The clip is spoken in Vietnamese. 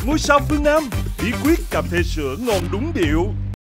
Ngôi sao phương Nam, bí quyết cà phê sữa ngon đúng điệu.